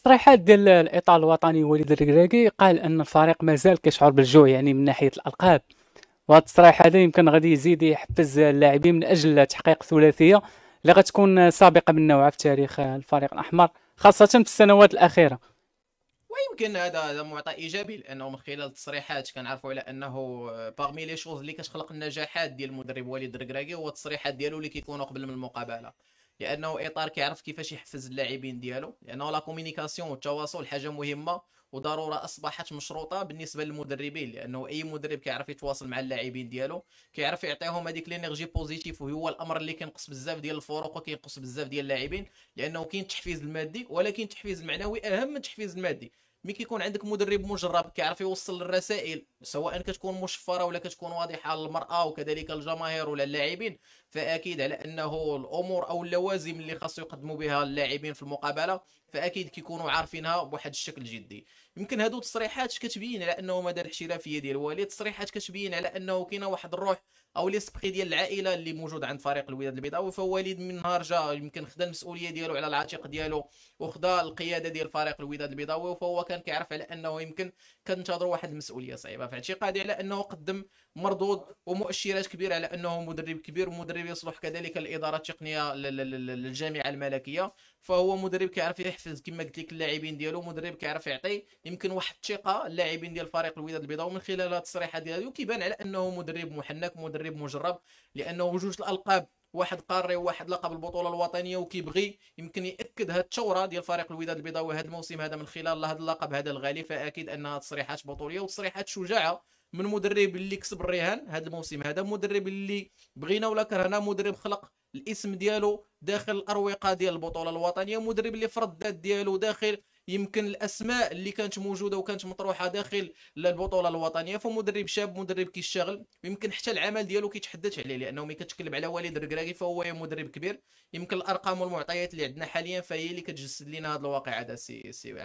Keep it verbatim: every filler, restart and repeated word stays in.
التصريحات ديال الإطار الوطني وليد الركراكي قال أن الفريق مازال كيشعر بالجوع يعني من ناحية الألقاب. وهذا التصريح هذا يمكن غادي يزيد يحفز اللاعبين من أجل تحقيق ثلاثية اللي غتكون سابقة من نوعها في تاريخ الفريق الأحمر خاصة في السنوات الأخيرة. ويمكن هذا هذا معطى ايجابي، لانه من خلال التصريحات كنعرفوا على انه باغمي لي شوز اللي كتخلق النجاحات ديال المدرب وليد الركراكي هو التصريحات ديالو اللي كيكونوا قبل من المقابله، لانه اطار كيعرف كيفاش يحفز اللاعبين ديالو، لانه لا كومينيكاسيون والتواصل حاجه مهمه وضروره اصبحت مشروطه بالنسبه للمدربين، لانه اي مدرب كيعرف يتواصل مع اللاعبين ديالو كيعرف يعطيهم هذيك لينيرجي بوزيتيف، وهو الامر اللي كينقص بزاف ديال الفروق وكينقص بزاف ديال اللاعبين، لانه كاين التحفيز المادي ولكن التحفيز المعنوي اهم من التحفيز المادي. ملي كيكون عندك مدرب مجرب كيعرف يوصل الرسائل سواء كتكون مشفره ولا كتكون واضحه للمراه وكذلك الجماهير ولا اللاعبين، فاكيد على انه الامور او اللوازم اللي خاصو يقدموا بها اللاعبين في المقابله فاكيد كيكونوا عارفينها بواحد الشكل جدي. يمكن هادو تصريحات كتبين على انه مدى الاحترافيه ديال الوالد، تصريحات كتبين على انه كاينه واحد الروح او ليسبري ديال العائله اللي موجود عند فريق الوداد البيضاوي، فوالد من نهار جا يمكن خدا المسؤوليه ديالو على العاتق ديالو وخدا القياده ديال فريق الوداد البيضاوي، فهو كان كيعرف على انه يمكن كنتظروا واحد المسؤوليه صعيبه، في اعتقادي على انه قدم مردود ومؤشرات كبيره على انه مدرب كبير ومدرب يصلح كذلك الاداره التقنيه للجامعه الملكيه، فهو مدرب كيعرف يحفز كما قلت لك اللاعبين ديالو، مدرب كيعرف يعطي يمكن واحد الثقه اللاعبين ديال فريق الوداد البيضاوي من خلال التصريحات ديالو كيبان على انه مدرب محنك مدرب مجرب، لانه جوج الالقاب واحد قاري وواحد لقب البطوله الوطنيه وكيبغي يمكن ياكد هذه الثوره ديال فريق الوداد البيضاوي هذا الموسم هذا من خلال هذا اللقب هذا الغالي، فاكيد انها تصريحات بطوليه وتصريحات شجاعه من مدرب اللي كسب الرهان هذا الموسم هذا، مدرب اللي بغينا ولا كرهنا مدرب خلق الاسم ديالو داخل الاروقه ديال البطوله الوطنيه، مدرب اللي فرض الذات ديالو داخل يمكن الاسماء اللي كانت موجوده وكانت مطروحه داخل البطوله الوطنيه، فمدرب شاب مدرب كيشتغل، ويمكن حتى العمل ديالو كيتحدث عليه، لانه ملي كتكلم على وليد الركراكي فهو مدرب كبير، يمكن الارقام والمعطيات اللي عندنا حاليا فهي اللي كتجسد لنا هذا الواقع هذا سي سي